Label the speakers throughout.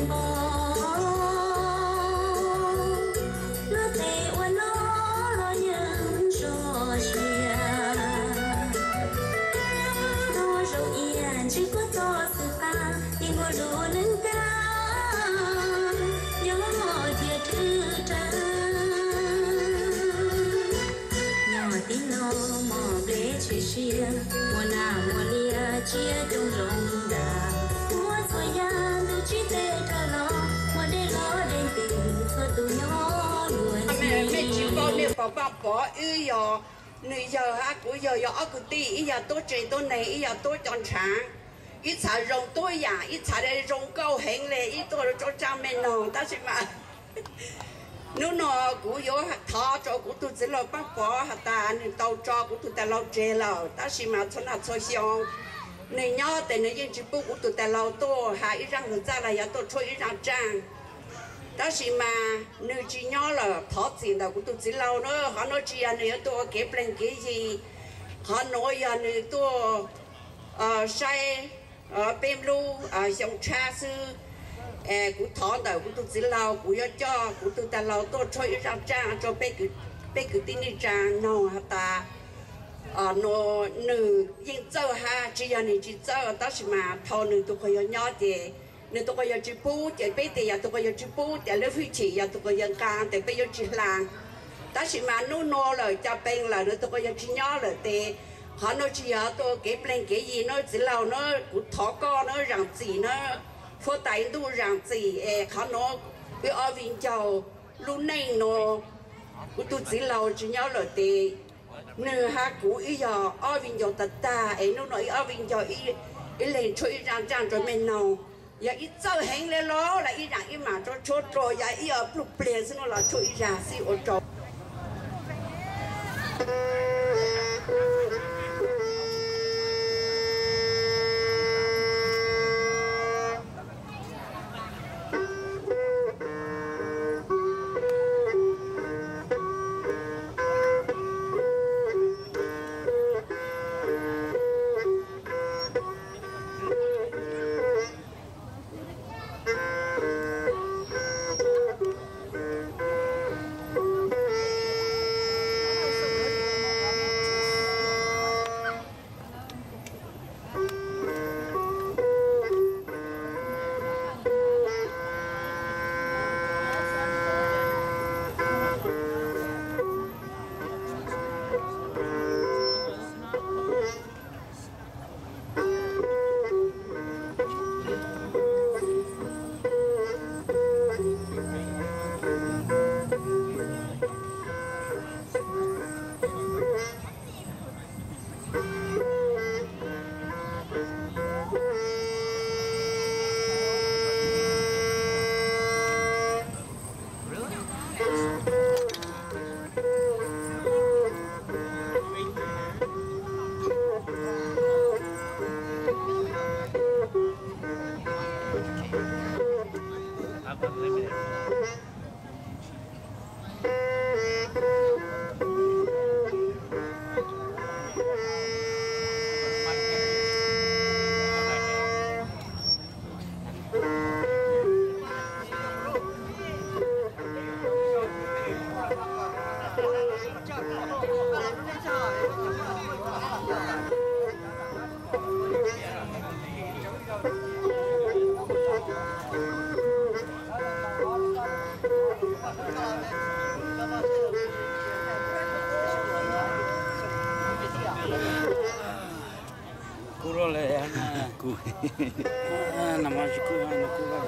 Speaker 1: nó tệ qua nó lo những trò chuyện nó rộng yên chỉ có cho sự ta nhưng có đủ nâng cao nhớ thiệt thư trăng nhỏ tin nó mò để chuyện xưa mùa nào mùa lia chia trong rộng đà mùa xuôi ya từ chỉ tê trả lo mùa để lo đến tình thơ tụ nhỏ luôn
Speaker 2: mẹ chịu con nè bỏ ư giờ nơi giờ ha của giờ ở cái tí giờ tôi chơi tôi này giờ tôi chọn sáng ít xả rồng tôi giả ít xả đây rồng câu hẹn lệ ít tôi cho cha mẹ nó ta sẽ mà nếu nó của yo thọ cho của tôi chỉ là bắt bỏ hạt ta nên tàu cho của tôi ta lâu chơi lâu ta sẽ mà cho nó cho xong này nhớ tại này những chữ bút của tôi ta lâu tôi hai răng người ta là giờ tôi chơi răng trang ta sẽ mà nếu chỉ nhớ là thọ tiền đâu của tôi chỉ lâu nữa họ nói chỉ anh này tôi kẹp lên cái gì họ nói anh này tôi say bêm lu dòng trà sư của thọ đầu của tôi chỉ lâu của cho của tôi ta lâu tôi chơi răng trang cho bé cứ tin đi trang nó ta nó nữ yên châu ha chỉ là nữ chỉ châu đó là mà thầu nữ tôi có nhớ thì nữ tôi có chữ bút thì bây giờ tôi có chữ bút thì lấy phi chỉ tôi có dân can thì bây giờ chỉ làng đó là mà nó lời cho bên là nữ tôi có chữ nhớ là thì họ nói chỉ ở tôi kẹp lên cái gì nó chỉ lâu nó của thọ con nó rằng gì nó phô tay tu rằng gì họ nói cái ở viên châu lúc này nó của tôi chỉ lâu chỉ nhớ là thì nửa ha cũ ý giờ ở bên giờ tật ta ấy nó nói ở bên giờ ý lên chơi răng răng rồi mình nào giờ ít chơi hẹn lên lo là ý rằng ý mà cho chốt rồi giờ ý ở lúc bể xin nó là chơi ra xí ở trong
Speaker 3: Nama cukup hanya kurang.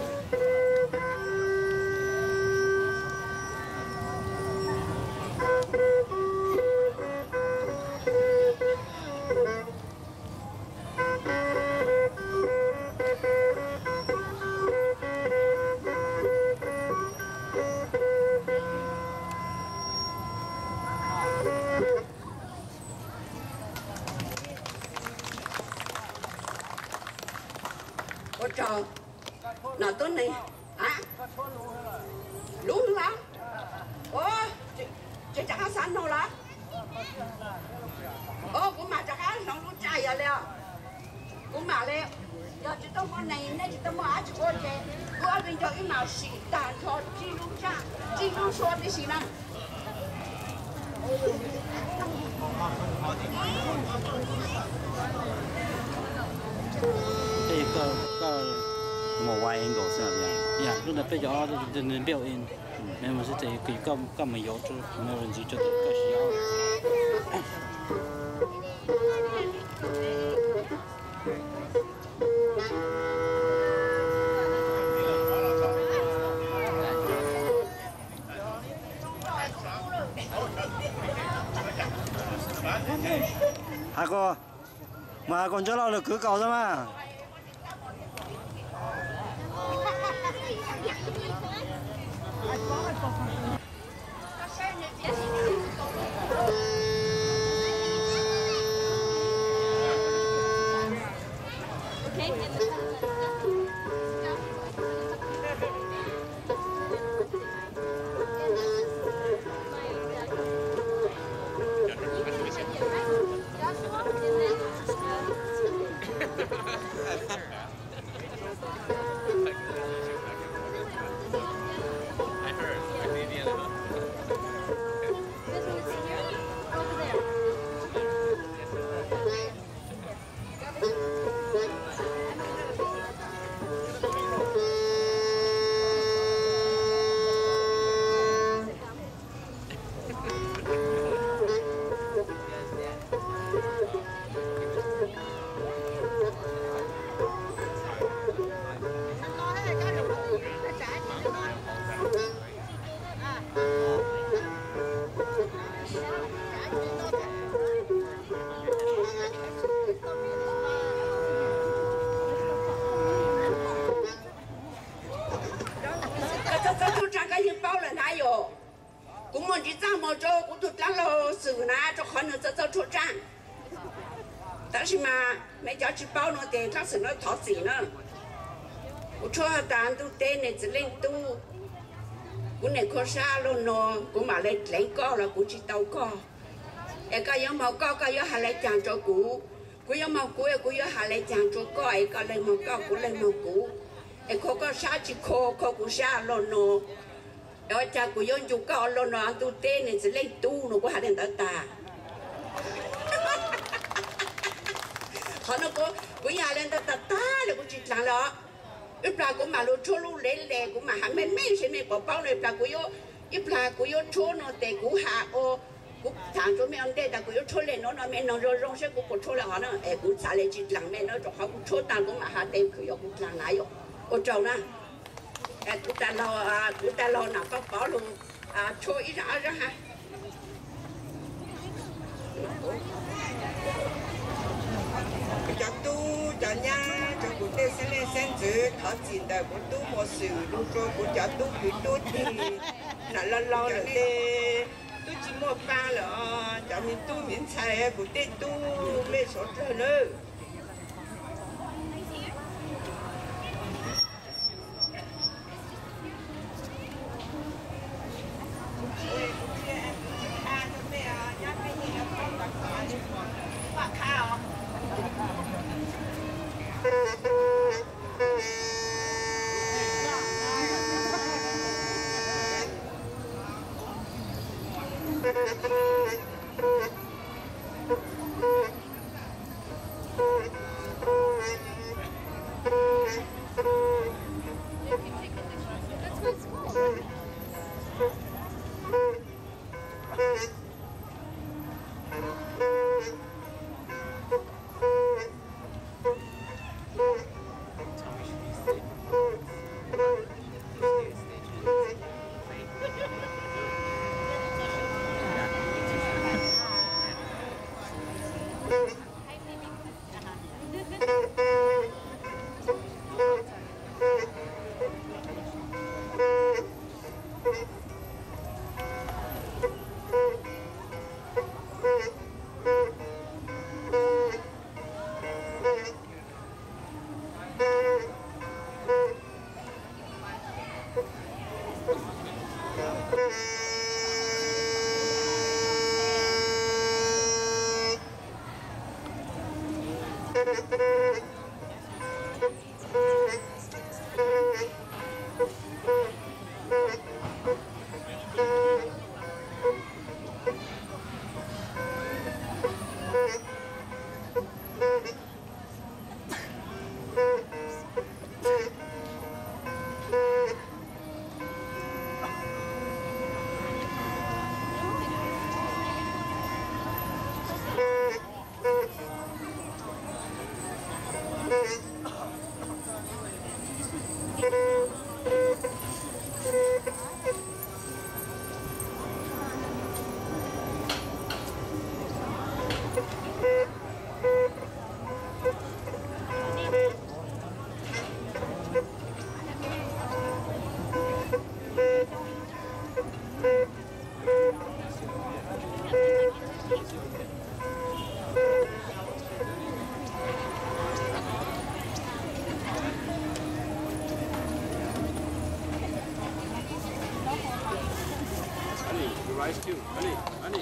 Speaker 2: Ôi trời, nào tuần này, hả? Lú lắm. Ủa, chị chắc ăn sẵn đâu là? Ủa, của mà chắc ăn nóng lú chay rồi leo. Của mà leo. Giờ chị tao mua này, nên chị tao mua á chị cô chị. Của 边叫一毛西，大头记录上，记录说的是呢。
Speaker 3: đây có một vài anh gọi sao vậy? Dạ, lúc này bây giờ thì nên biểu in, nên mà sẽ thấy cái có mấy yếu chứ, mà mình chỉ cho được cái gì hả cô? Mà còn cho lo được cứ cầu thôi mà.
Speaker 2: cũng muốn đi ra mà cho cũng tụt lắm lo xử na cho khó nữa cho chỗ trang,但是嘛没叫去包那点，他是那讨死呢，我说单独点那只领都，我那可啥了呢？我嘛来领高了，我去刀高，一个要冇高个要下来讲着股，我要冇股我要下来讲着高，一个来冇高，我来冇股，一个个啥去考股啥了呢？ đó cha của yon chú cao lo nó tu tên này sẽ lấy tu nó có hạt đèn ta họ nó có nhà lên ta là có chuyện lạ đó ít là của mà luôn cho luôn lên lẹ của mà hàng mấy mấy xem này có bao này là của yo ít là của yo cho nó để của hạ ô của thằng cho mấy ông đây là của yo cho lên nó mấy nó rồi rong sẽ của cho là họ nó của xả lên chuyện lạ mấy nó cho họ của cho tao của mà hạ đây của yo của lạ lại yo ô trâu na chúng ta lo nào có bỏ luôn cho ít ra ra ha
Speaker 4: cho tu cho nhà cho cụ tê sẽ lên sen chữ thọ tiền đời của tu một sự luôn cho tu cứ tu thì là lo là tê tu chỉ một ba là cho mình tu miễn xài của tê tu mê số trời nữa
Speaker 5: ice cube. Honey.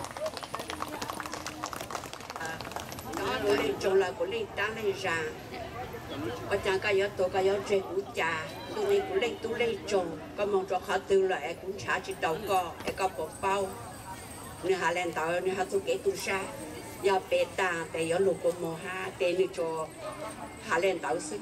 Speaker 2: Đó tôi lên trồng là của lên ta lên ra có chẳng cái yếu tổ cái yếu trẻ của cha tôi lên tôi lên trồng có mong cho họ từ lại cũng trả chỉ đầu co có bộ bao nếu họ lên tàu nếu họ tôi kể tôi ra giờ bé ta để yếu lục của mồ ha để nếu cho họ lên tàu sức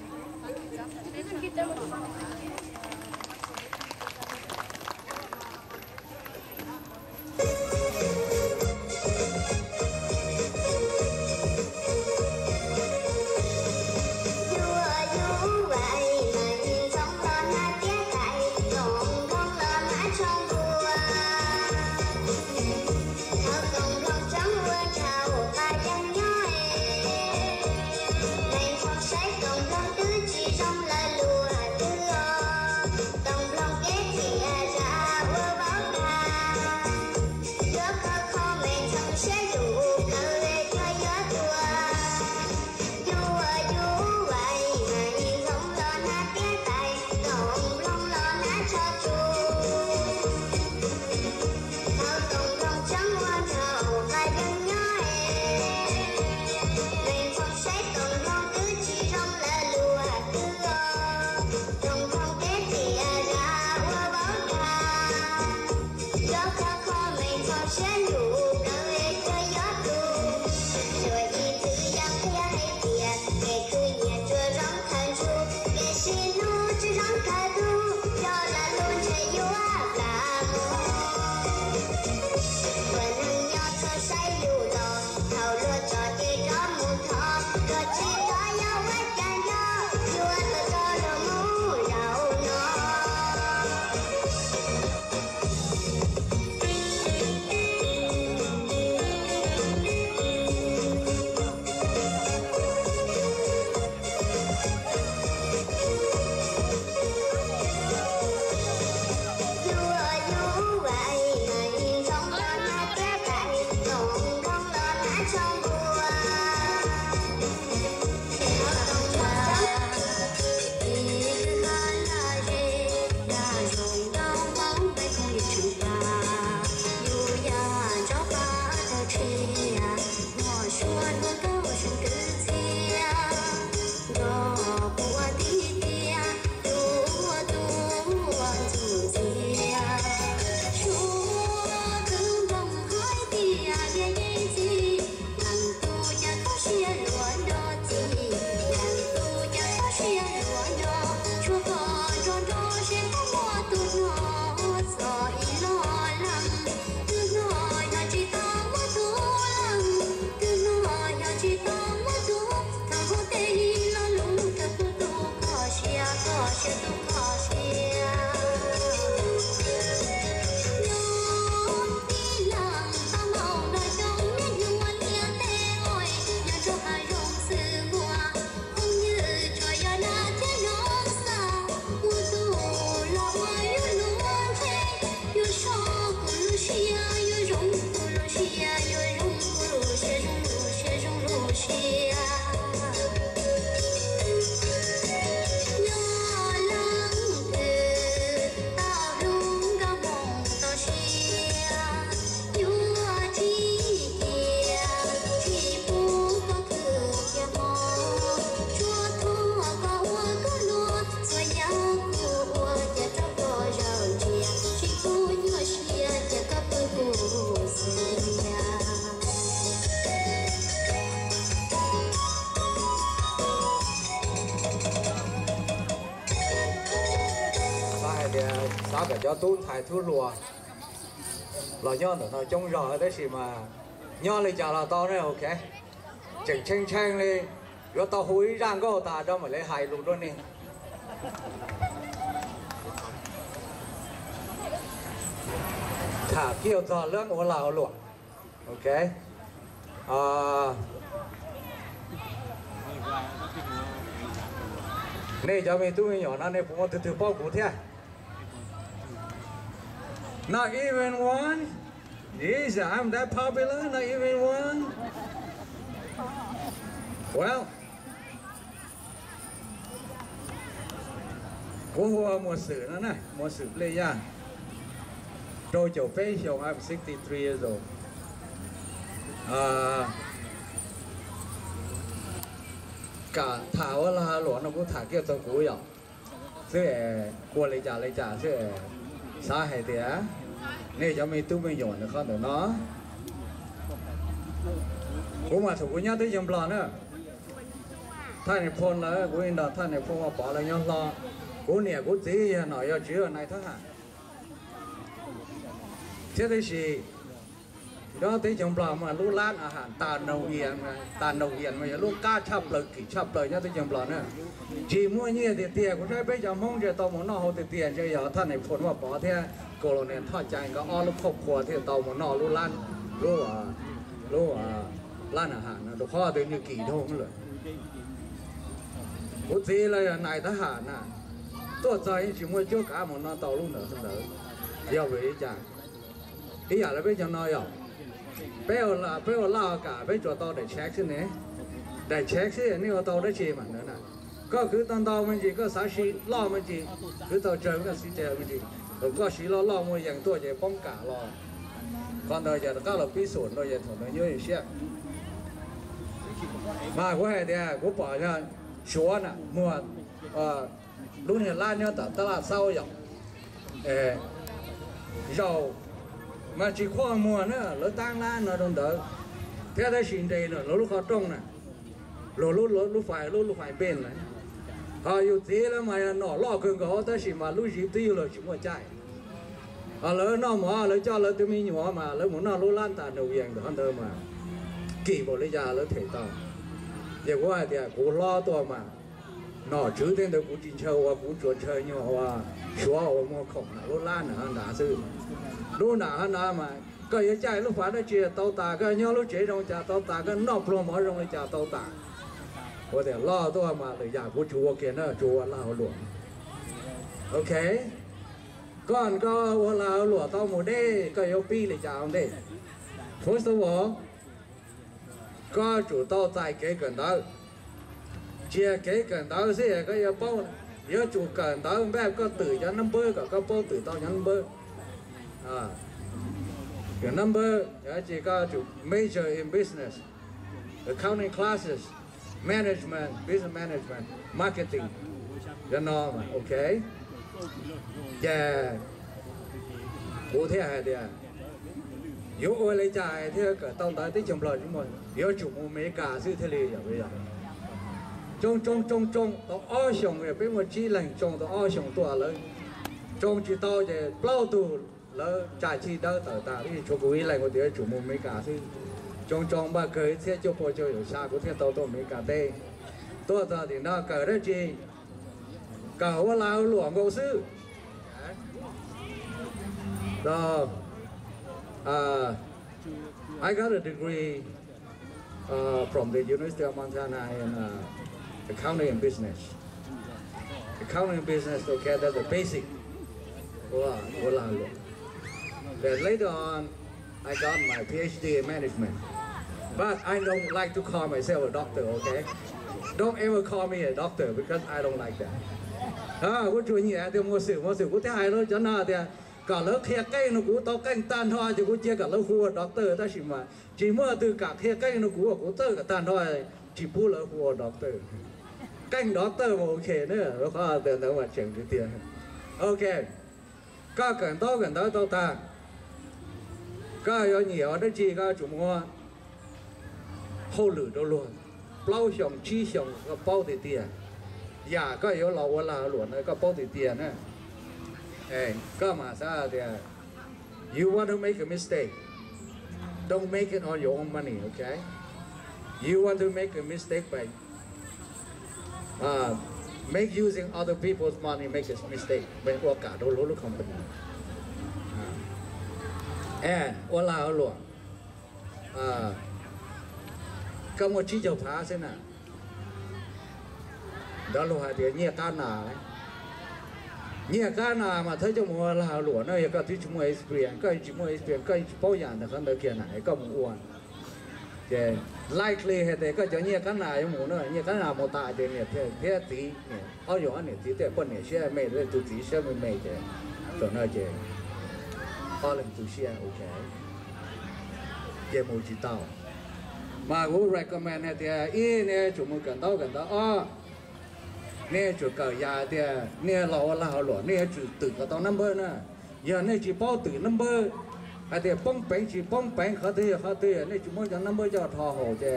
Speaker 6: sao cả cho tôi thay thu lúa là nhon nó trông rõ đấy gì mà nhon lấy trả là to đấy ok chỉnh chênh chênh đi rồi tao hối rang có ta cho mà lấy hài luôn đó nè thả kiểu trò lưỡng của lào luôn ok này cho mình tôi nhỏ nó này cũng có từ bao cũ thế not even one yes I'm that popular not even one well cô hoa mùa sử nó này mùa sử play ya Tôi chỗ phê xong I'm 63 years old. Cả thảo là lúa nó cũng thả kia tôi cũng hiểu. Thế qua lấy trả thế sao hay thế á? Nên cho mình tu mình nhổn được không được nó. Cũng mà thủ nhá tới dòng lò nữa. Thay này phone là cũng in đó thay này phone mà bỏ lại nhau lo. Cũng nè cũng gì nói cho chứ ở này thôi hả? Thế thì đó tới dòng lò mà lúc lát à hẳn tàn nâu hiền mà lúc cá chập lời nhá tới dòng lò nữa. Chỉ mua nhiều thì tiền cũng thấy bây giờ mong chờ tàu muốn nó hậu thì tiền cho giờ thay này phone mà bỏ thế cô lo nên thoát chạy có o lúc khóc khua thì tàu muốn nó lúc lan à hẳn nó khó tới như kỳ thôi rồi. Cũng gì là này ta hẳn à. Tôi chơi chỉ mua chỗ cả một nó tàu luôn nữa không đỡ. Giờ về chả. Ý là bây giờ nói rồi. Bây giờ lao cả bây giờ tàu để check thế này. Để check thế này mà tàu để chi mà nữa nè. Có cứ tàu mình chỉ có sáng xí lo mình chỉ cứ tàu chơi cái xí chơi mình chỉ. Rồi có xí lo mua dạng tôi chỉ bông cả lo. Còn đời giờ các là bí sổn rồi giờ thằng nó nhớ gì xe. Mà có hay thì có bỏ ra số nè mua lúc này lan nhớ ta là sao vậy? Rau mà chỉ khoan mua nữa, nó tăng lan nó đông đỡ. Thế đây xin đây nữa, lúc họ trông nè, lúc phải bên này. Yêu thế là mà nó lo cơn gõ tới xin mà lúc gì tiêu là chỉ mua chạy. Lỡ nó mà lỡ cho lỡ tụi mình nhỏ mà lỡ muốn nó lúc lan tàn đầu vàng được hơn thôi mà. Kỳ bộ lấy ra lỡ thể tao. Giờ có ai thì cũng lo tôi mà. Nó chứ tên tôi cũng chín châu và cũng chuẩn chơi nhưng mà xóa ở mua khổng là lúc lan là hắn đã sư. Lúc nào hắn đã mà cái gì chạy lúc phải nó chia tàu tà cái nhau lúc chế trong trả tàu tà cái nọ pro mở trong trả tàu tà. Có thể lo tôi mà lời giả của chúa kia nó chúa là họ luộc. Ok. Còn có là luộc tao một đê cái yếu pi lời trả không đê. First of all, có chủ tàu tại cái gần đó. Chia cái cần đó sẽ cái bao nhớ chủ cần đó bé có từ cho number có bao từ tao number cái number chỉ có chủ major in business, accounting classes, management, business management, marketing, cái nó mà ok, yeah, cụ thể hay đi à, nếu ôi lấy trái thì cái tao tới tới chồng lời chúng mình, nếu chủ mua mấy cả sự thế này vậy bây giờ. Trong tao ở xong rồi bây giờ chỉ lần trong tao ở xong tua lớn trong chỉ tao để bao tu lỡ trả chi đỡ tao ta đi cho quý lại một tiếng chủ môn mấy cả thứ trong ba cái thế cho cô chơi ở xa có thể tao mấy cả tê tôi ta thì nó cởi đó chi cởi qua lao luồng ngô sư đó I got a degree from the University of Montana in accounting and business. Accounting and business, okay, that's the basic. Then later on, I got my PhD in management. But I don't like to call myself a doctor, okay? Don't ever call me a doctor because I don't like that. Có chuyện như vậy thì một sự có thứ hai đó cho nó thì cả lớp khe cây nó cũng tao canh tan thôi chứ cũng chia cả lớp khu doctor ta chỉ mua từ cả khe cây nó cũng tơ cả tan thôi chỉ bu lớp khu doctor canh doctor mà ok nữa nó có tiền đâu mà chẳng được tiền ok có cần đó tao ta có nhiều đó chỉ có chúng mua hậu lử đâu luôn bao xong chi xong có bao tiền dạ có yếu lầu là luôn có bao tiền nữa hey, come on, you want to make a mistake, don't make it on your own money, okay? You want to make a mistake by make using other people's money, make a mistake when work out all the company. And all our come on, chi cho phá thế nào? Đó là hai đứa nhẹ can nào ấy. Nhiều cái nào mà thấy trong mùa là lúa nó có thứ chúng mới experience, cái bao giờ nó không được kia này có một uốn, cái likely hay thế có cho nhiều cái nào trong mùa nó nhiều cái nào một tại thì nhiều thế tí, ở chỗ này tí thế bên này sẽ mấy cái tụi tí sẽ mấy cái, rồi nó chơi, all in to share okay về một chỉ tàu mà cũng recommend này thì ý nè chúng mình cần đó nè chủ cờ nhà thì nè lão nè chủ tự có tao number nè giờ nè chỉ bao tự number thì bông bánh họ thì nè chúng mình cho number cho thò hồ chứ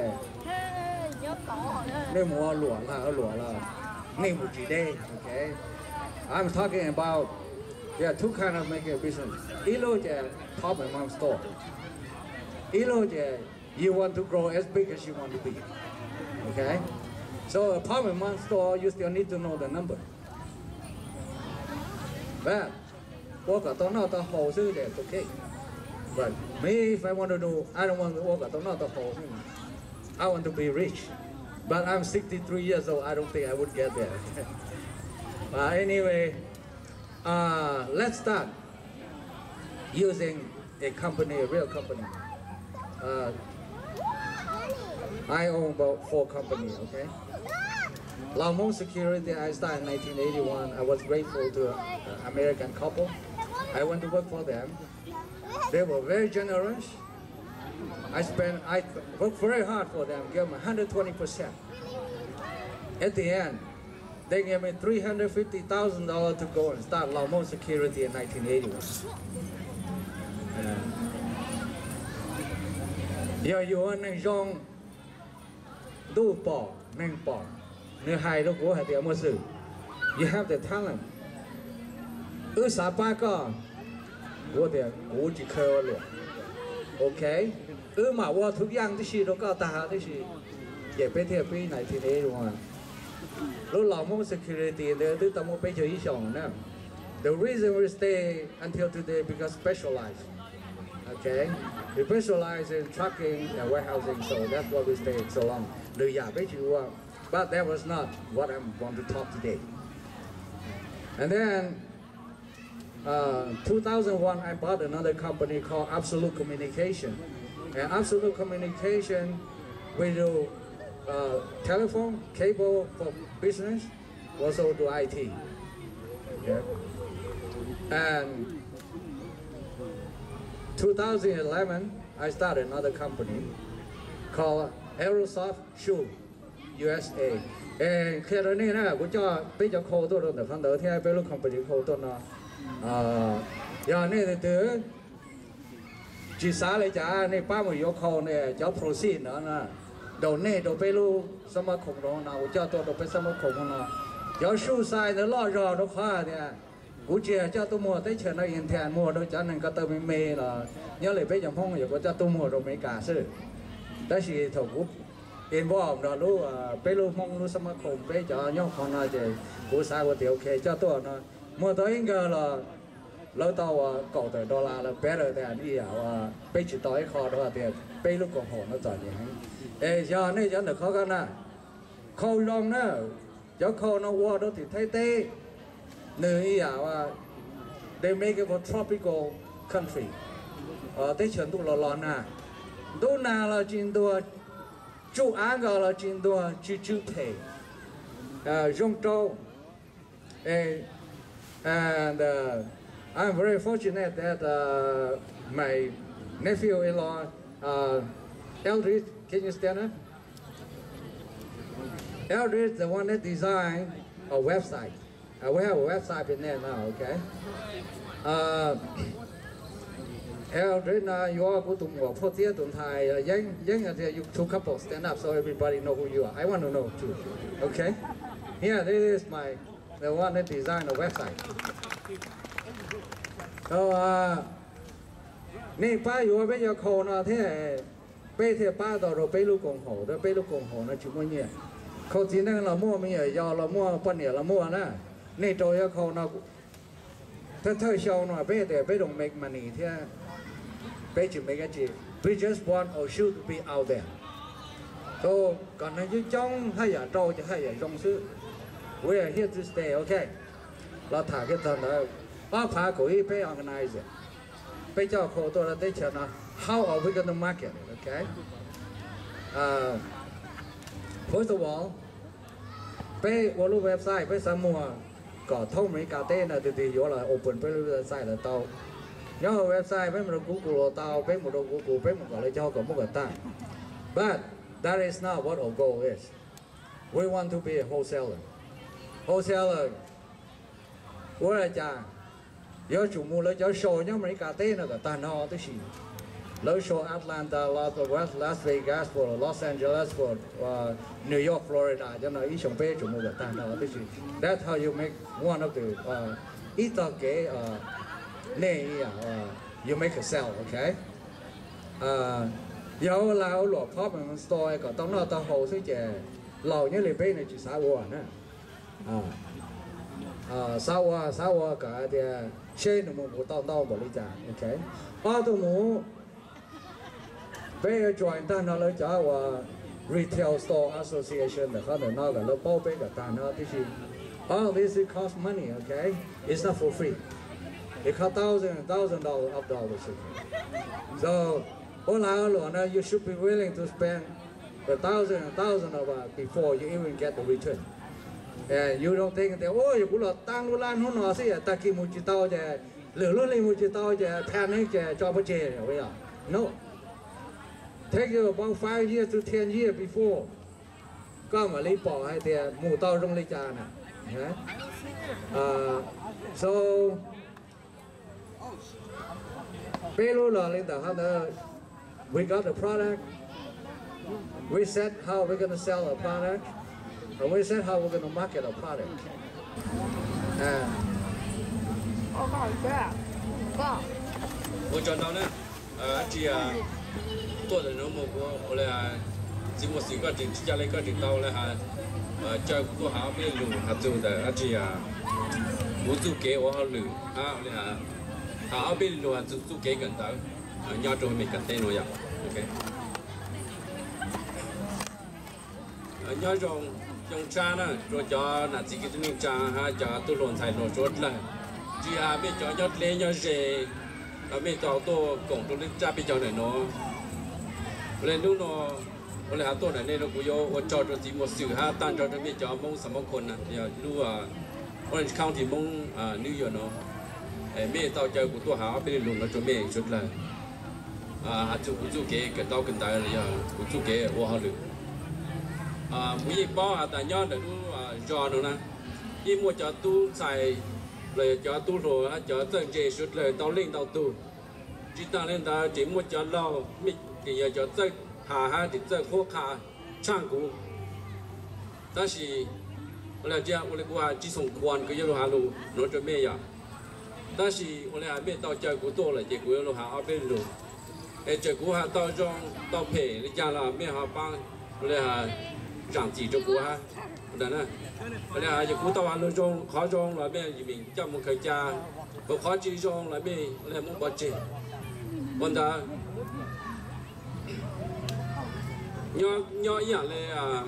Speaker 6: nè mua lụa là nè một chỉ đây okay I'm talking about two kind of making a business ilo je top and mom store ilo je you want to grow as big as you want to be okay so a pop and mom store you still need to know the number but work at all the whole that's okay but me if I want to do I don't want to work at all the whole I want to be rich but I'm 63 years old I don't think I would get there but anyway let's start using a company, a real company. I own about 4 companies, okay? Lamont Security, I started in 1981. I was grateful to an American couple. I went to work for them. They were very generous. I worked very hard for them, gave them 120%. At the end, they gave me $350,000 to go and start Lamont Security in 1981. Giờ you anh John đu bỏ nên bỏ nếu hai đứa của hai tiệm mua sự you have the talent xã ba con của tiệm của chỉ khơi luôn okay mà qua thức ăn cái gì đó có ta cái gì về bên theo bên này thì đấy đúng không lúc Lamont Security để từ tầm một bây giờ ý xong nè the reason we stay until today because specialized okay we specialize in trucking and warehousing so that's why we stay so long but that was not what I want to talk today and then 2001 I bought another company called Absolute Communication and Absolute Communication we do telephone, cable for business, also do IT. Yeah. And 2011, I started another company called Aerosoft Shoe USA. And khi đó này nè, cũng cho bây giờ khâu tôi được phân đấu theo bây giờ company khâu tôi nó, giờ này thì từ chỉ xã lại trả này 30 khâu này cho proceed nữa nè. đầu này đầu bây lu sao mà khủng đó nào cho tôi đầu bây sao mà khủng nào cho su sai nó lo rò nó khoa thì cú chia cho tôi mua tới chờ nó yên thẹn mua đâu cho nên có tôi mê là nhớ lại bây giờ không giờ có cho tôi mua rồi mấy cả sự đó thì thầu cú yên bỏ đó lu bây lu mong lu sao mà khủng bây giờ nhau còn nói thì cú sai của tiểu ok cho tôi nó mua tới giờ là lỡ tao cậu tới đô la là better than đi bây chỉ tới kho đó thì bây lúc còn hồn nó chọn gì giờ này giờ được khó khăn à khâu long nữa giờ khâu nó qua đó thì thấy tê nơi they make it for tropical country tới chuẩn tụ lò nà đô nà là trình độ châu Á là trình độ chữ thể Trung Châu and I'm very fortunate that my nephew-in-law Eldridge, can you stand up? Eldridge, the one that designed a website. We have a website in there now, okay? Eldridge, you all go to more for theater Thai. You two couples stand up so everybody know who you are. I want to know too, okay? Here, this is the one that designed the website. So,นี่ป้าอยู่ไปยาโคนะที่ไปเที่ยวป้าต่อเราไปลูกกงโหด้วยไปลูกกงโหนะชุมเนี่ยเขาจีนั่งเรามั่วไม่ใช่ยอเรามั่วปนเนี่ยเรามั่วนะนี่โจยาโคนะถ้าเธอชาวน่ะไปแต่ไปลง make money ที่ไปจุด make จี we just want our shoe to be out there so ก่อนนั้นจะจ้องให้อย่าโจจะให้อย่าจงซื้อ we are here to stay okay เราถ่ายกันตอนนั้นป้าพาคุยไป organizeไปเจ้าโคตัวเราได้เชิญนะ how are we going to market it okay first of all ไปวอลเว็บไซต์ไปสมัวก่อท่องมีกาเต้นะดีๆอยู่ละ open ไปเว็บไซต์แล้วเตา nhau website với một Google tao với một Google với một cái cho có một cái ta but that is not what our goal is. We want to be a wholesaler của là chả giờ chủ mua lấy cho show nhau mấy cái tên là cái ta nó tới gì lấy show Atlanta, Las Vegas, for Los Angeles, for New York, Florida cho nó ý xong về chủ mua cái ta nó tới gì. That's how you make one of the ít cái này you make a sell, okay? Giờ là ở lọ pop and store có tao nó tao hồ sẽ chè lầu như là bên này chỉ sáu quả nữa. Sáu quả cả thì trên nó một tao bảo lý trả, okay? Tao muốn bây giờ join ta nó lấy cho retail store association để họ nó cái nó bao bên cái ta nó thì all this it costs money, okay? It's not for free. It costs $1,000 of dollars. So you should be willing to spend $1,000 of before you even get the return. And you don't think that you cũng là tăng đô la nó xí ta kia một chiếc tàu chứ lửa lên một chiếc tàu chứ pan ấy chứ cho bắt chè vậy à? No. Take you about 5 years to 10 years before. Có mà lấy bỏ hay thì mù tàu trong lấy trà nè. So we got the product. We said how we're going to sell a product, and we said how we're going to market a product.
Speaker 5: Tôi chọn đâu nè, chỉ tôi là nó một là chỉ một sự cái chỉ lấy cái trình độ là cho tôi học biết luôn học từ đó chỉ một chút kế của họ lừa là họ biết luôn là chút kế gần đó nhau cho mình cần tên rồi ạ, ok. Nhau trong cha đó rồi cho là chỉ cái tiếng cha ha cho tôi luôn thay đổi chốt là chỉ biết cho nhau lên nhau dễ biết cho tôi cũng tôi cha biết cho này nó lên lúc nóเลยตัวนั้นเนี่ยเราคุยว่าจอดรถที่มั่วสื่อฮะตั้งจอดรถไม่จอดมงสามคนนะเดี๋ยวรู้ว่าOrange County มงนิวยอร์กเนาะไม่ต่อเจอกูตัวหาไปลงแล้วจะไม่ชุดเลยหาจูเก๋กับต่อกันได้เลยกูจูเก๋ว่าเขาเลยผู้หญิงป้อแต่ย้อนเดี๋ยวรู้จอดเนาะนะยี่มั่วจอดตู้ใส่เลยจอดตู้โหลจอดเติมเจชุดเลยต่อเล่นต่อตู้จีตาเล่นตาจีมั่วจอดเราไม่เกี่ยวจอดเติม哈的这火卡唱鼓，但是我来讲，我来讲，自从关个一路下路，我就没呀。但是我来还没到这股多了，这股一路下二边路，这股下到中到配，你讲了没好帮，我来还让几这股哈，我呢，我来还这股到下路中考中那边移民，叫我们开家，我考几中那边我来没把这，问他。nhỏ ý là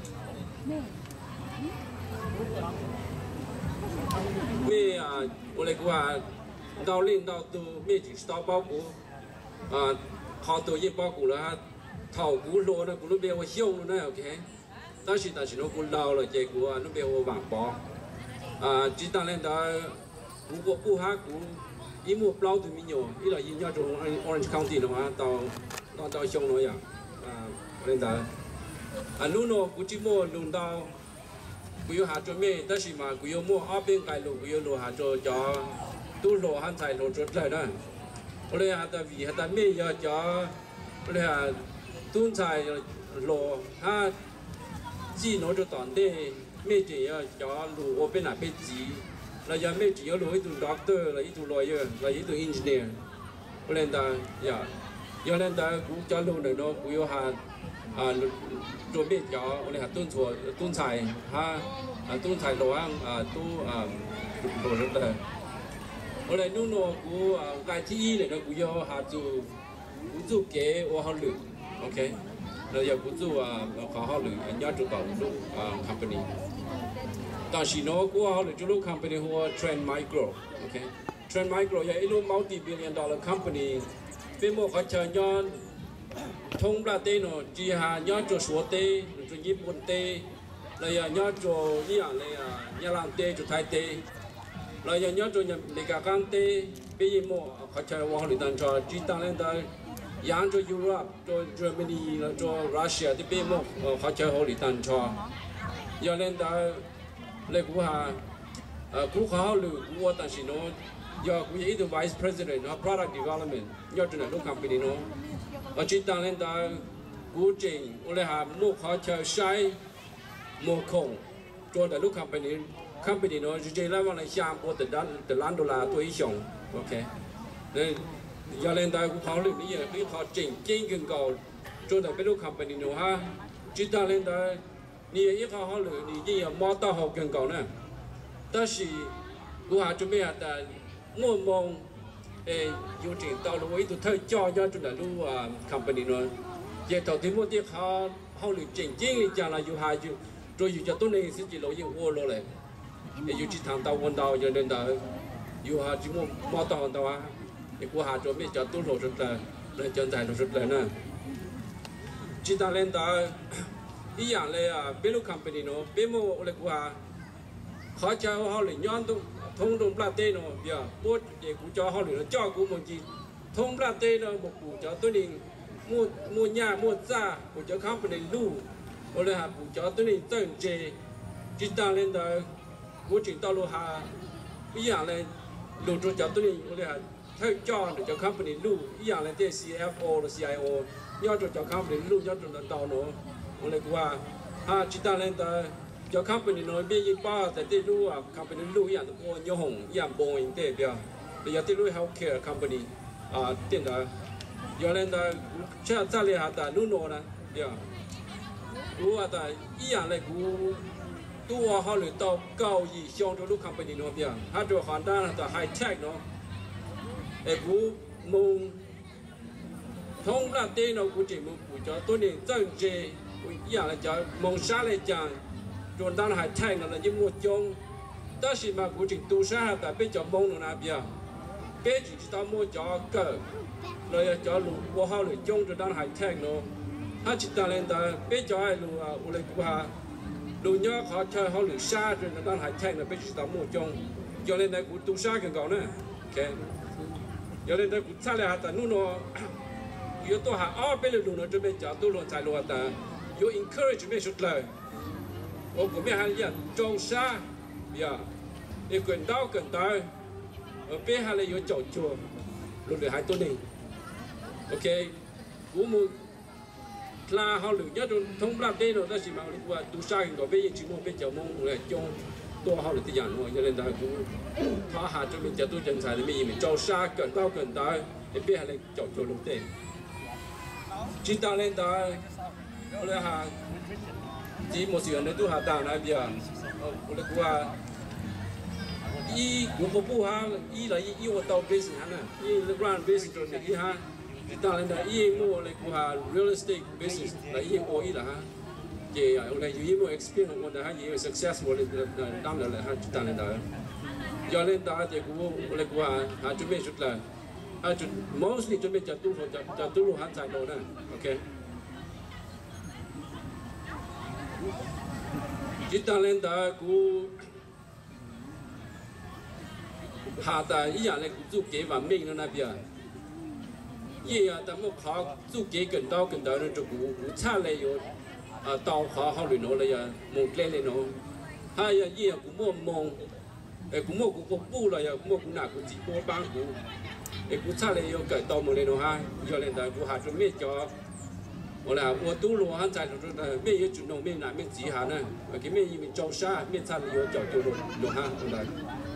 Speaker 5: mẹ我来讲到领导都没就是到包谷好多也包谷了头骨落那骨那边我凶了那 OK 但是那骨老了结果那边我忘包只当领导如果不下骨一木包都没有一来人家从 Orange County 的话到凶了呀nên là lúc nó cũng chỉ mua luôn đâu cũng yêu hạt cho mẹ,但是mà cũng yêu mua ở bên cái lúa cũng yêu lúa hạt cho tu lúa hạt trái lúa chốt lại đó, bây giờ hạt vì hạt mẹ giờ cho bây giờ tu trái lúa hạt chỉ nó cho toàn thế mẹ chỉ cho lúa ở bên nào bên gì, là giờ mẹ chỉ có lúa ít tu doctor là ít tu lawyer là ít tu engineer, nên là giờ nên là cũng cho lúa này nó cũng yêu hạt rồi biết cho俺là tuân xài ha tuân xài đồ ăn đồ rất là俺là nung nó của cái thi này nó cũng do hạt chú kế của họ lựa ok là giờ cũng chú họ lựa nhớ chú bảo chú company但是nó của họ lựa chú company của Trend Micro ok Trend Micro là一路 multi-billion-dollar company bên một họ chờ nhau thông ra tên nó chỉ hà nhớ cho số tên cho nhịp quân tên là nhớ cho gì à là nhà làm tên cho thái tên rồi giờ nhớ cho nhà để cả căn tê bây giờ mua họ chơi vào lì đàn cho chỉ tăng lên tới yang cho Europe cho Germany là cho Russia thì bây giờ họ chơi vào lì đàn cho giờ lên tới lấy cú hà cú khó lử cú ở tại xí nó giờ cú ấy từ vice president nó product development nhớ cho nó company nó ở chỉ tăng lên tới cú trình lấy hà mua họ chơi sai mua không cho đại lúc company nó chỉ là vào này xem của từ lan đô la tuổi sống ok nên giờ lên đây cũng khó được bây giờ cái họ chỉnh gần cầu cho đại lúc company nó ha chỉ ta lên đây nhiều ít họ được nhiều gì mà ta học gần cầu nè ta chỉ cũng họ chuẩn bị là mua mong yêu trình tao lúc ấy tụi thầy cho đại lúc company nó giờ đầu tiên một tiếng họ được chỉnh chẳng là yêu hai rồi yêu cho tôi này sẽ chỉ lỗi yêu rồi này yêu chỉ thằng tao quan tao cho nên là yêu hà chỉ mua tao tao à thì của hà cho biết cho tôi rồi rất là lên chân dài rồi rất là nè chỉ ta lên đó ý dạng là bên lúc company nó bên mua là của hà khó cho họ lấy nhon thông đồng plate nó giờ bút để của cho họ lấy cho của một gì thông plate nó một của cho tôi này mua nhà mua ra của cho company lưu ở đây hà của cho tôi này tên chế chỉ ta lên đó của trình tao luôn hà ý dạng là lưu cho tôi này ở đây hà thay cho để cho company lưu ý dạng là CFO là CIO nhớ cho company lưu nhớ cho tao nó ở đây qua hà chỉ ta lên đó cho company nó bây giờ ba tại đây lưu company lưu ý dạng của nhớ hồng ý dạng Boeing thế bây giờ đây lưu healthcare company tiền đó giờ lên đó chắc chắn là ta lưu nó nè bây cú ta ý dạng là cú tua họ lựa tàu cao gì xong cho lúc company nó bây giờ cho hoàn đan là high tech nó cú mông thông là tên nó cú chỉ mông cú cho tôi nên chân chế ý dạng là cho mông sát lại chẳng cho đan high tech nó là những một trong ta chỉ mà cú chỉ tu sát ta bây giờ mông nó bây giờ bây chỉ tao mua cho cờ rồi cho lũ họ lựa trong cho đan high tech nó chỉ ta lên ta bây giờ ai lũ lấy cú hà lũ nhớ họ chơi họ lựa xa rồi nó đang hại thanh là bây giờ tao mua trong cho nên đây cũng tu xa gần cầu nữa ok cho nên đây cũng xa lại hạt ta nu nó yếu tố hạt ở bên lũ nó cho bây giờ tôi luôn xài luôn ta yếu encourage mấy chút lời ông cũng biết hay là trong xa giờ để quyền đau cần tới ở bên hay là yếu chậu chùa luôn để hai tôi đi ok cũng mua là họ lựa nhất thông làm đây rồi ta chỉ bảo là tu sai rồi bây giờ chỉ muốn bây giờ mong là cho tôi họ được tiền rồi cho nên là cũng họ hạ cho mình cho tôi chân xài thì mình cho xa cần tới để biết là chọn cho đúng tiền chỉ ta lên ta là hạ chỉ một sự này tôi hạ tàng này bây giờ là qua của phục vụ ha là yêu tàu business ha nè run business rồi này ha ta lên là mua là của real estate business là mua là ha thì là mua experience của là ha successful là năm là ha ta lên đó do lên đó thì của là của ha chuẩn bị chút là mostly chuẩn bị cho tu luôn hắn giải đồ nè ok chỉ ta lên đó của hạ ta ý là của giúp kế và mình nó là bây giờ ta mua khó giúp kế cần đó nó cho cú cha lấy yo tàu khó họ lười nó là một lên nó hai cũng mua mong cũng mua cũng bu là cũng mua cũng nào cũng chỉ mua bán cũng cũng cha lấy yo cởi tàu một lên nó ha cho nên là cũng hạ cho mấy cho là mua tu lúa hắn chạy rồi là mấy yo chủ nông mấy nào mấy chỉ hạ nè cái mấy mình trồng sa mấy cha lấy yo cho nó ha là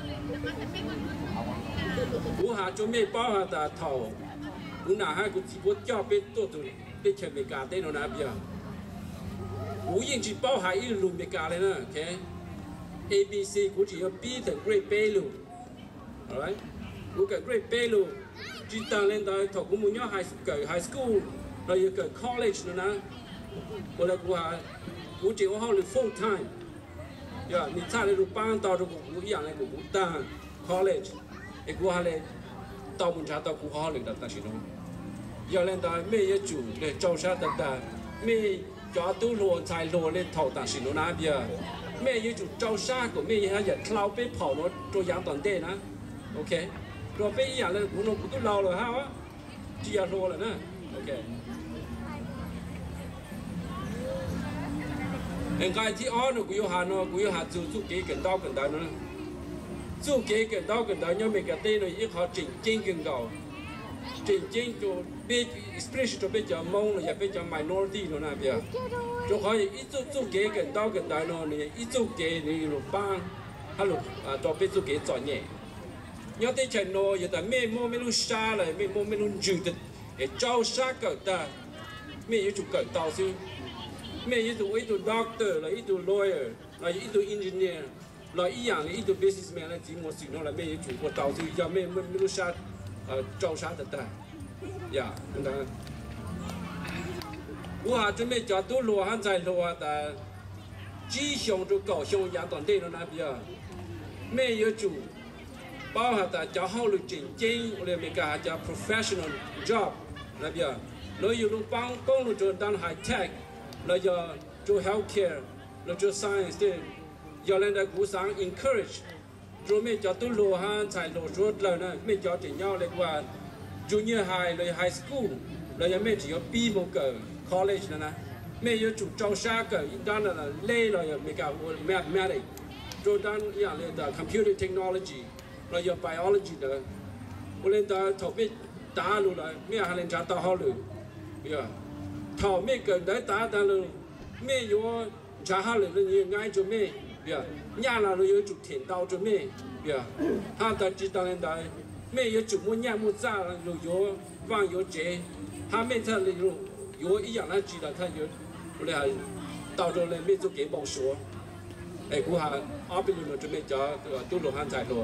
Speaker 5: cũng hạ cho mấy bao hạ ta thầu cũng nào hai cũng chỉ có cho bên tôi để chơi mấy cá đây nó nè bây giờ cũng yên chỉ bao hai ít luôn mấy cá này nè ok ABC cũng chỉ có B thành grade B luôn alright cũng cái grade B luôn chỉ tăng lên tới thầu cũng muốn nhớ high school rồi cái college nữa nè rồi là cũng chỉ có học được full time giờ mình thay được ban đầu rồi cũng dạng này cũng tăng college cái cũng hay là tao muốn trả tao cũng học được đặt chỉ luôn giờ lên đó mấy chủ để trâu sát đặt mấy cho tôi luôn xài luôn lên thầu đặt chỉ luôn nè bây giờ mẹ yêu chủ trâu sa của mẹ hay giờ cloud bé跑nó cho dạng toàn tệ nè, ok, rồi bé dạng là cũng nó cũng tôi lâu rồi ha, chỉ là rồi là nè, ok. Em cái thì ở nó cũng yêu hà chú kế gần đó nữa, chú kế gần đó nhưng mà cái tên nó ít họ chỉnh gần đầu. Chỉnh cho biết especially cho biết cho mong là biết cho minority nó nè bây giờ cho họ ít chút kế gần đó nó này ít chút kế này lục bang hay lục cho biết chút kế chọn nhẹ nhớ tới chuyện nó giờ ta mẹ mua mấy lúc xa lại mẹ mua mấy lúc dừng để trao xa cỡ ta mẹ yêu chụp cỡ tàu xíu mẹ yêu chụp doctor là ít chụp lawyer là ít chụp engineer là ít dạng là ít chụp businessman là chỉ một sự nó là mẹ yêu chụp của tàu xíu giờ mẹ mấy lúc xa trâu sát ta, dạ, chúng ta, tôi chuẩn bị cho tôi lúa hàng trái lúa ta, chỉ xong cho cầu xong giá toàn đây nó nãy giờ, mấy yêu chủ, bao hạt ta cho họ được chính, rồi mấy cái cho professional job nãy giờ, rồi yêu lúc bang công lúc cho đan high tech, rồi giờ cho healthcare, rồi cho science, giờ lên đây cũng sáng encourage. Rồi mình cho tôi lúa hàng trái lúa ruột rồi nè, mình cho chỉ nhau lại qua junior high rồi high school, rồi mình chỉ có B một cái college nè, mình yêu chủ trâu sa cái đan là lê rồi mình cả mathematics, rồi đanอย่างเลยแต่ computer technology rồi giờ biology đó, 我们到头面打路来，mình还能查到好路，呀，头面个来打路，mình有查好路，你爱做咩？nhà là rồi chụp thiền đau cho mẹ, ha ta chỉ tao lên đây, mẹ yêu chụp mua nhà mua ra rồi yêu vàng yêu chế, ha mẹ thay rồi yêu ý dạng là chỉ là thay yêu, rồi tao rồi lên mẹ cho cái bảo số, ấy cũng ha, ở bên rồi cho mẹ cho tôi đồ hàng giải đồ,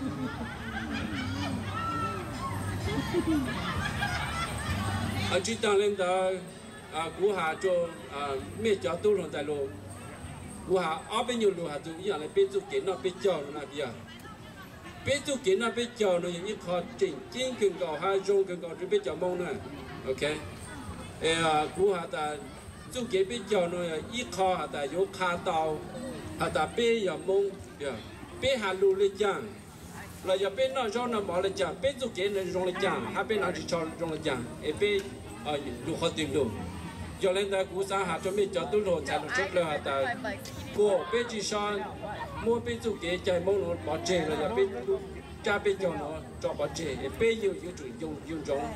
Speaker 5: chỉ tao lên đây, cũng ha cho mẹ cho tôi đồ giải đồ. Của họ ở bên nhiều lúa họ tụi như là bên tụi kiến nó bên chờ nó là bây bên tụi kiến nó bên chờ nó những khó chỉnh cần cầu hai rong cần cầu cho bên chờ mong nè, ok, của họ ta tụi kiến bên chờ nó ít khó họ ta yếu khá tàu họ ta bên giờ mong, bên hà lúa lên chăng, là giờ bên nó rong nó bỏ lên chăng, bên tụi kiến nó rong lên chăng, hai bên nó chỉ cho rong lên chăng, bên lúa họ tìm lúa. Giờ lên đây cũng sáng hạ cho mình cho tôi rồi chạy được chút rồi hạ ta của bên chỉ son mua bên chủ kế chạy mông nó bỏ chè rồi giờ bên cha bên cho nó cho bỏ chè bên nhiều chủ dùng giống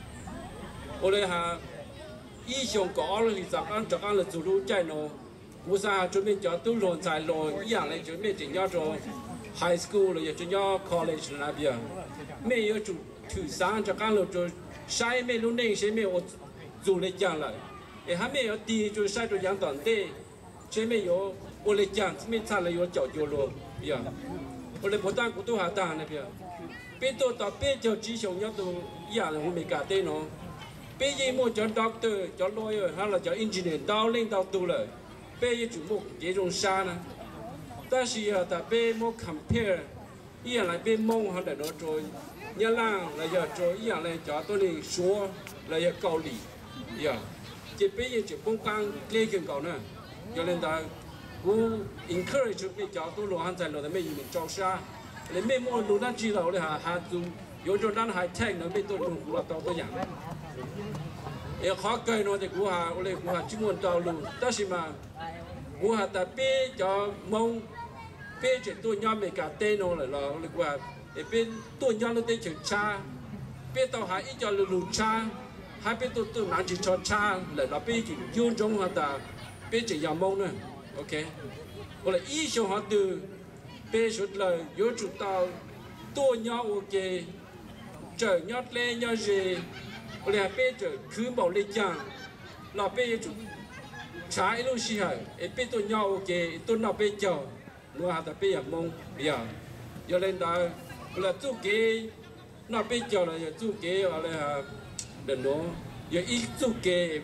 Speaker 5: ở đây hạ ý xong có rồi thì chắc ăn là chủ lưu chạy nó cũng sáng hạ cho mình cho tôi rồi chạy rồi ý dạng này cho mình chỉ nhau rồi high school rồi cho nhau college là bây giờ mình yêu chủ thử sáng chắc ăn là rồi sai mình lúc này sai mình dù lấy chẳng lại hắn mới có đi cho sai cho dạng toàn tệ, chế mới có, tôi lấy chẳng, mới trả lại có chậu chậu luôn, bây giờ, tôi lấy bột của tôi hạ tàn này bây giờ, bây tôi tập bây giờ chỉ sống nhau tôi, giờ là không bị cả tên nó, bây giờ mua cho doctor, cho lawyer, hay là cho engineer, đào lên đào tu rồi, bây giờ chủ một cái trong xa này, ta chỉ là ta bây mua compare, giờ là bây mong hay là nó rồi, nhà làng là giờ rồi, giờ là cho tôi đi số là giờ Cao Lý, giờ chỉ bây giờ chỉ bông cang lấy cái cầu nữa, cho nên ta cũng encourage chúng mình cho tôi làm hàng giải rồi, để mình cho xa, để mình mua đồ ăn chỉ là để hà dùng,有种咱还 tech 能被都用户了到多样，也好改喏的古下，我嘞古下专门道路，但是嘛，古下但别叫蒙，别就多鸟没搞电喏了咯，我嘞古下，也别多鸟都得去查，别到下一叫路查，还别都拿去查查了，那别就用种下的，别就要蒙呢 ，OK， 我嘞一想下都，别说了有主到多鸟我给。trời nhót lên nhót gì, là bây giờ cứ bảo lên chăng, là bây giờ trái luôn xí hả, bây tôi nhau ok, tôi nào bây giờ, nó hạt bây giờ mong bây giờ lên đó là chú kế, nó bây giờ là chú kế là đền nó, giờ ít chú kế,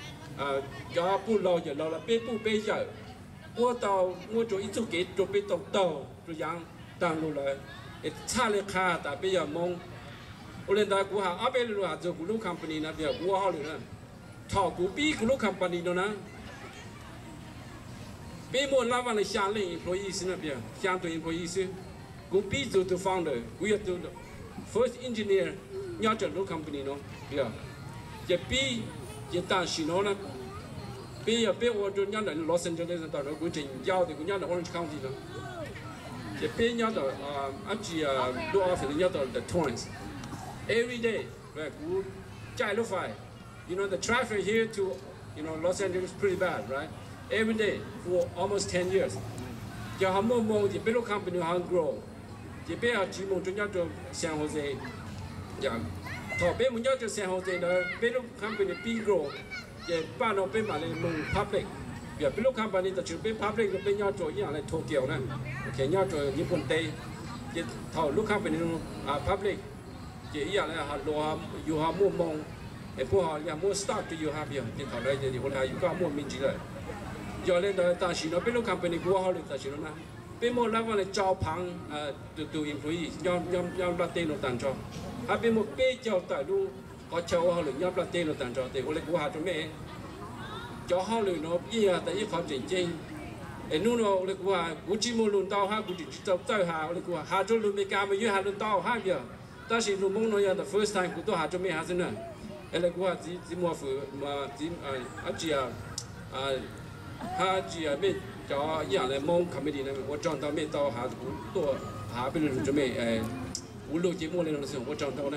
Speaker 5: cho bu lâu giờ là bây giờ, mua tàu mua chỗ ít chú kế, chỗ bây tàu, chỗ giang tăng luôn là, xa lên khá, tại bây giờ mong lên đây cũng hàng áp lên là giờ cũng lúc company na bây giờ cũng họ liền thọ cũng bi cũng lúc company đó na bên một là vào là lên employees nữa bây giờ to employees cũng bị từ founder cũng là từ first engineer nhớ cho lúc company nó bây giờ chỉ bị chỉ tạm xin nó là bây giờ bây giờ tôi nhớ là Los Angeles đó nó cũng chỉ giao thì cũng nhớ là Orange County đó chỉ bây nhớ là anh chị do office nhớ là the Torrance every day và cũng chạy lúc phải you know the traffic here to Los Angeles is pretty bad right every day for almost 10 years giờ họ mong thì bây giờ company họ grow chỉ bây giờ chỉ mong chúng nhớ cho San Jose giờ thọ bây giờ nhớ cho San Jose đó bây giờ company big grow giờ ban đầu bên mà lên mong public giờ bây giờ company ta chụp bên public rồi bên nhớ cho như là Tokyo nè ok nhớ cho Nhật Bản Tây giờ thọ lúc company public giờ như là họ lo họ mongไอ้พวกเขาอย่างมั่วสตาร์ทอยู่ฮะพี่ที่ทำได้เดี๋ยวคนไทยอยู่ก็มั่วมินจีเลยย้อนเล่นแต่สิโนเป็นลูกคัมเปญกูว่าเขาเลยแต่สิโนนะเป็นมั่วแล้ววันนี้เจ้าพังตัวอินฟลูอียอมรับเต้นต่างจอถ้าเป็นมั่วเป้เจ้าแต่ดูเขาเจ้าเขาเลยยอมรับเต้นต่างจอแต่คนเลยกูหาจนไม่เจ้าเขาเลยเนาะยี่แต่ยี่เขาจริงไอ้นู่นเนาะเลยกูว่ากูจีมั่วลุนเต้าฮะกูจีเต้าหาเลยกูว่าหาจนลุนไม่กล้ามายื่นหาลุนเต้าฮะเดียวแต่สิลุนมองเนาะอย่าง the first time กูต้องหาจนไม่หาสินะอะไรกูว่าที่มัวฝืนมาที่อาเจียหาเจียไม่จ่ออย่างไรมองคำไม่ดีนะว่าจอนตาไม่ต่อหาตัวหาเป็นเรื่องจะไม่วุ้นลูกจีมัวเลยนะสิว่าจอนตาเนี่ย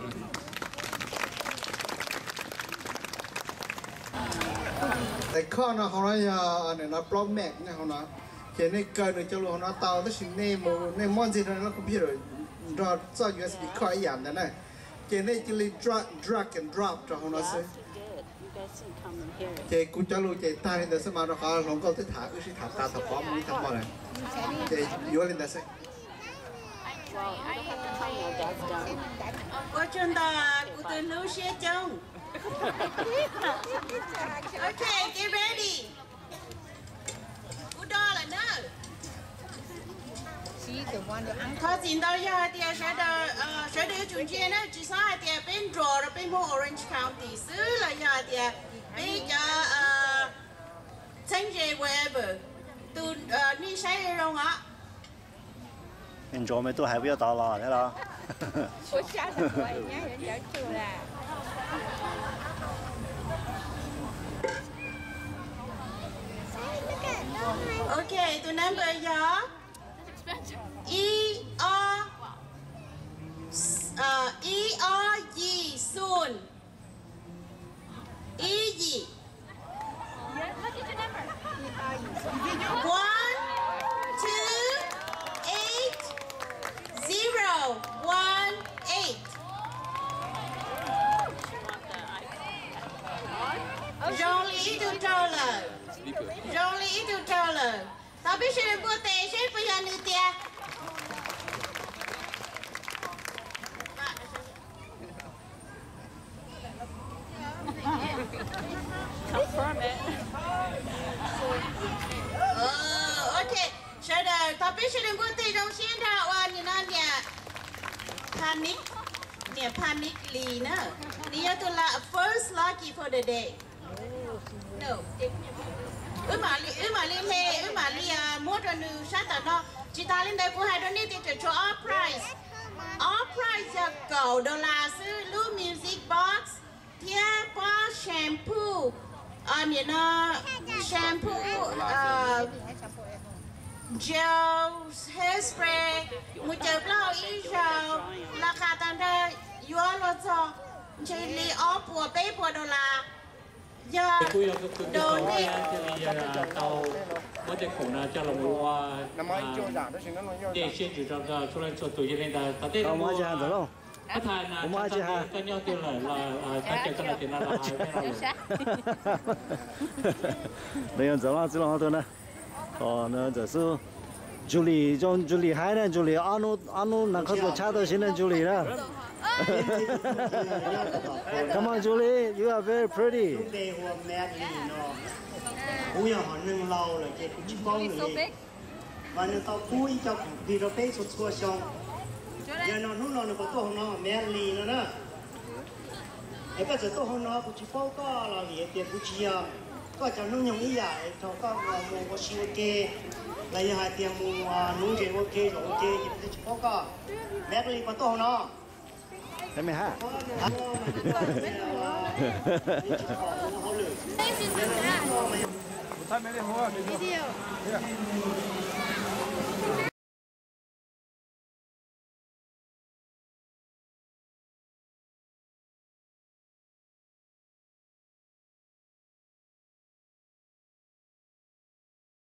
Speaker 7: แต่ข้อนะเขาเนี่ยเนี่ยนะปลอมแม็กเนี่ยเขานะเขียนในเกินในจรวดนะเตาต้องชิ้นในมอนจีนั้นแล้วก็พี่เลยรอจ่อ USB ข้ออย่างนั้นนะcái này chỉ là drag and drop cho họ nói xem cái cú cho luôn cái tai lên đó xem mà nó khó lòng câu tới thả cứ thả ta thả có mũi thả bao này cái vô lên đó xem
Speaker 2: có chuyện đó cú từ lưu xe chồng okay get ready cú đo là nữaเขาจิน到要的谁的中间呢至少的เป็นรอเป็นพวก Orange County ซื้อ了要的เป็นSanjay Weber ตัวนี่ใช้โรงอ่ะ
Speaker 3: 你做没都还不要到了，对了。
Speaker 8: 我吓死我，人家住了。
Speaker 2: Okay ตัว number ยาE-R-Y soon E-Y 128 Jolie to Toller Jolie to Toller tapi saya buat teh saya punya nitia
Speaker 8: Confirm it.
Speaker 2: Okay. Sudah. Tapi sudah buat trong xuyên thảo ni nanya panic, ni panic li na. Dia tu lah first lucky for the day. No. Mali he, mali mua cho nữ sát tận đó. Chỉ ta lên đây của hai đứa này thì cho all price. All price là $9 ซื้อ music box. Tia po shampoo, you know, shampoo, gel, hairspray, một chục lâu ít rồi, là cả tận đây, yêu lo cho, chỉ li ở bùa $1 giờ đồ này
Speaker 9: tàu mới được khủng là cho lòng hoa để xuyên từ trong ra cho lên cho tụi gia đình ta tết
Speaker 3: không ai ăn được đâu
Speaker 9: cái thằng nào cái nhau tiêu là ta chơi cái là tiền là
Speaker 3: đây là走了知道的哦那这是Julie 从 Julie 海呢 Julie 安努那可是差到现在 Julie 了Come on Julie you are very pretty
Speaker 10: cúi họ nâng lâu là cái cúi bông này và nó tao cúi cho đi nó bé sụt xua xong giờ nó nó có tôi nó mẹ lì nó đó cái giờ tôi nó cúi bông có là gì tiền cúi có cho nó nhung ý giải cho có mua có siêu kê là như hai tiền mua nuôi chế ok rồi ok thì chỉ có bé cái có to nó
Speaker 11: thế mày hả
Speaker 10: Hãy subscribe cho kênh Ghiền Mì Gõ để không bỏ lỡ những video hấp dẫn